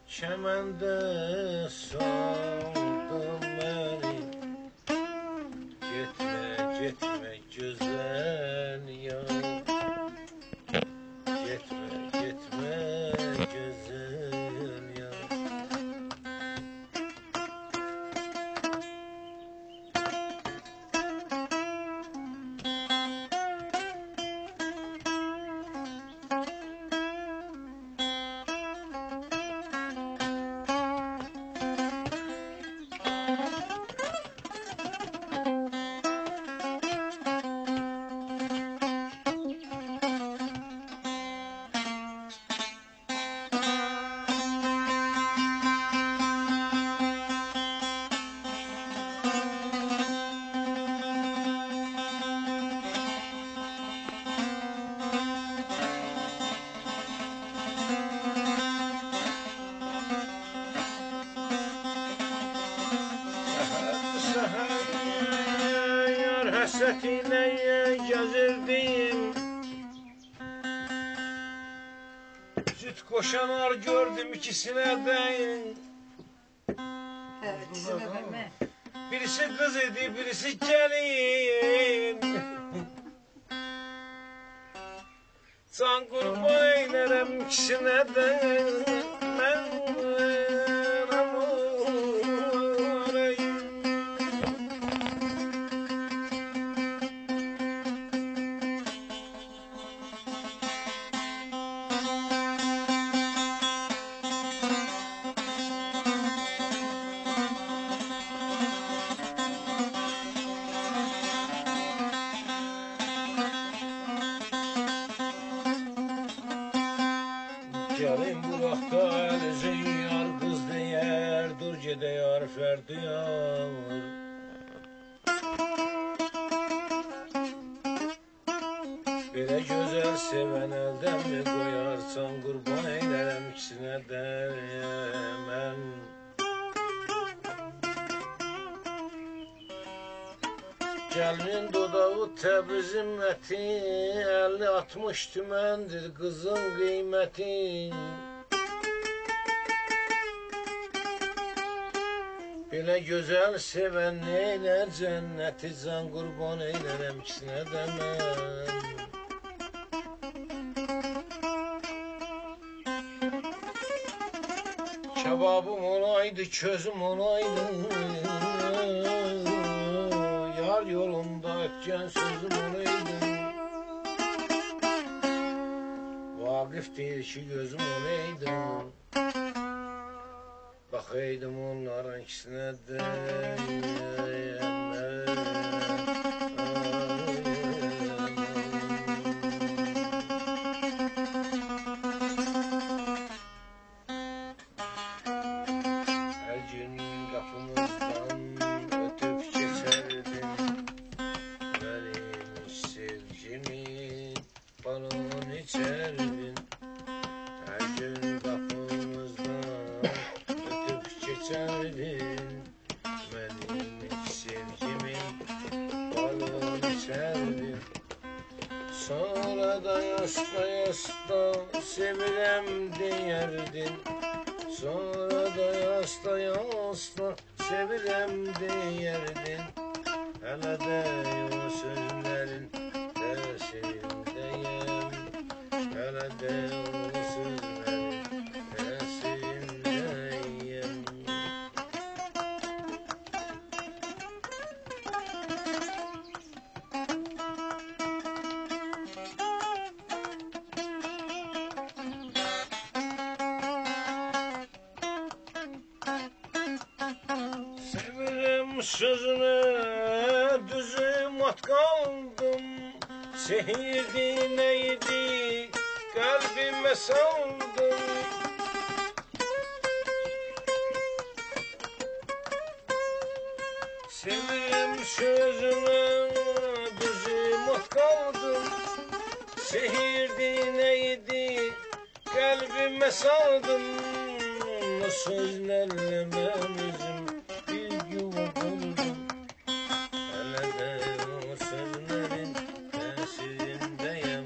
Çəməndə saldın məni. Getmə, getmə gözəl yar. Getmə, getmə gözəl yar. Yar həsrətinə gəzirdim. Süt koşanlar gördüm ikisine de. Evet, ikisine. Birisi kız idi, birisi gelin. Can kurban eylerim ikisine de. Ben gelin bu vakta elizin yar kız değer. Dur gede yar ferdi yar. Böyle güzel seven elden mi koyarsan kurban eylerim ikisine de ben. Gelmin dodağı Təbrizin məti, 50-60 tümendir kızın kıymeti. Böyle güzel seven neyler cenneti, can kurban eylerem ikisine de ben. Kebabım olaydı, közüm olaydı. Yar yolunda ötken sözüm olaydı. Vakıf değil ki gözüm olaydı. Bakaydım onların ikisine de. Her gün kapımızdan ötüp geçerdin benim sevgimi, balon içerdin. Her gün kapımızdan ötüp geçerdin benim sevgimi, balon içerdin. Sonra da yasta yasta sevilem diyerdin. Sonra da yasta yasta sevilem diyerdin. Hele de o sözlerin tesirindeyim. Hele de o sözlerin tesirindeyim. Severim sözüne düzüm at kaldım. Sehirdi neydi kalbime saldım. Severim sözüne düzüm at kaldım. Sehirdi neydi kalbime saldım. O sözlerle ben üzüm bir yuva kurdum. Hele de o sözlerin tesirindeyim.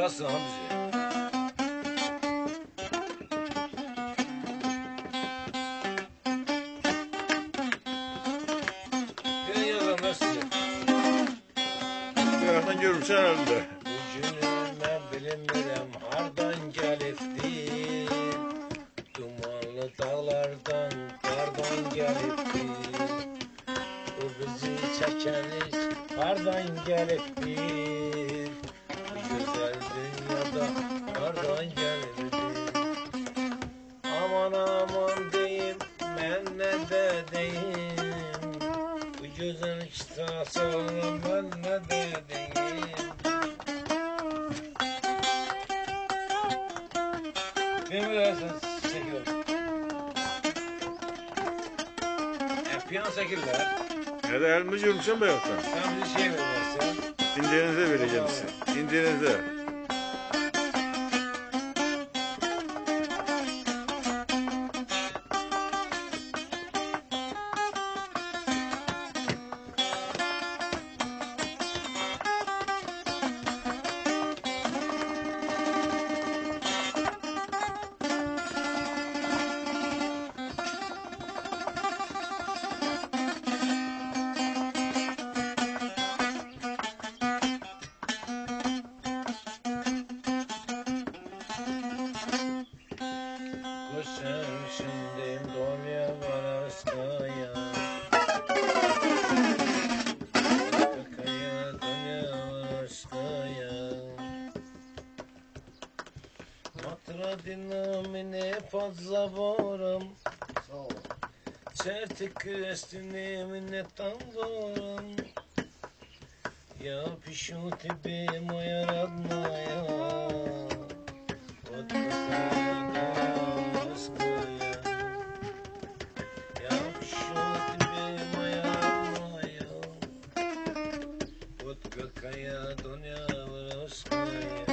Yazsın Hamzi. Bir yazanlar size. Birazdan görürsen herhalde. Bugünüme bilinmirəm hardan gəlibdir. Dumanlı dağlardan, qardan gəlibdir. Bu bizi çəkəniz hardan gəlibdir. Bu gözəl dünyada hardan gəlibdir. Aman aman deyim, mən nə də deyim. Bu gözəl kitabı mən nə də deyim. Benim öyle çekiyorum. Piyan çekirler. Hele elimi görürsen bayaktan. Sen bize şey vermezsen. İndiğinizde vereceğim size. İndiğinizde. Kuşun şimdim donya varaskaya. Kakaya donya varaskaya. Matra dinamine podzaborom. Certi крестины мне танцором. Я пишу тебе, моя родная. Вот какая лаская. Я пишу тебе, моя родная. Вот какая Доня Воровская.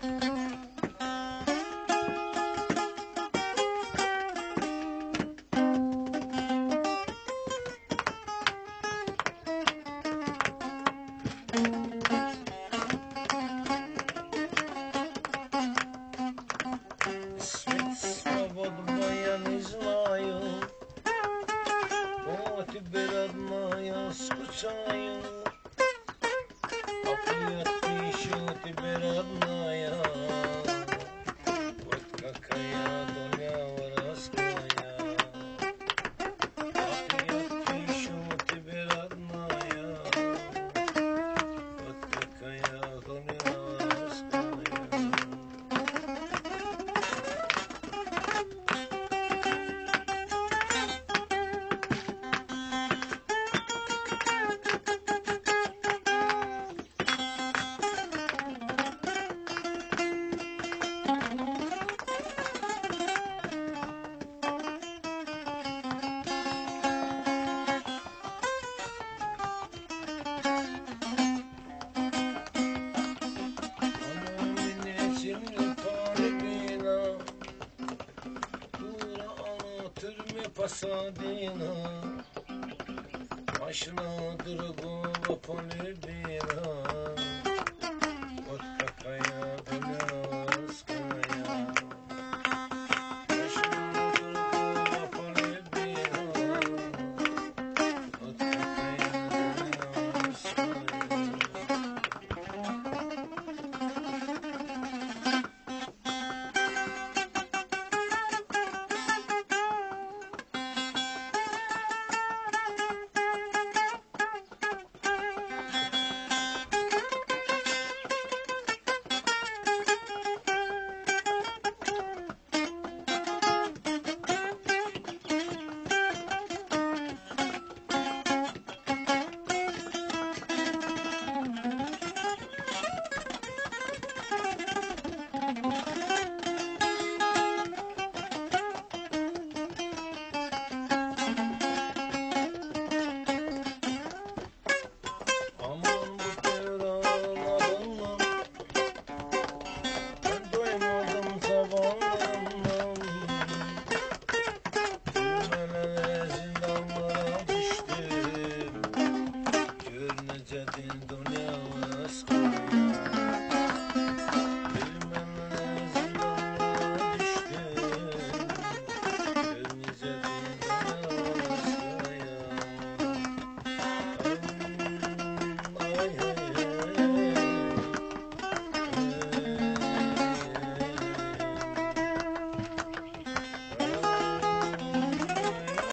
Свет свободу я не знаю. По тебе, родная, скучаю. А привет пишу тебе, родная. Вот какая Доня Воровская. А привет пишу тебе, родная. Вот какая Доня Воровская. Pasadena, başına durgu polibina, вот какая Донецкая, başına durgu polibina, вот какая Донецкая. Zindanlara düştüm. Gör necə dildə